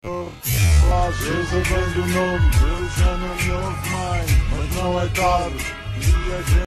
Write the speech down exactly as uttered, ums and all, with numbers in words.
Às vezes abandonou-me, eu já não me ouvo mais, mas não é tarde.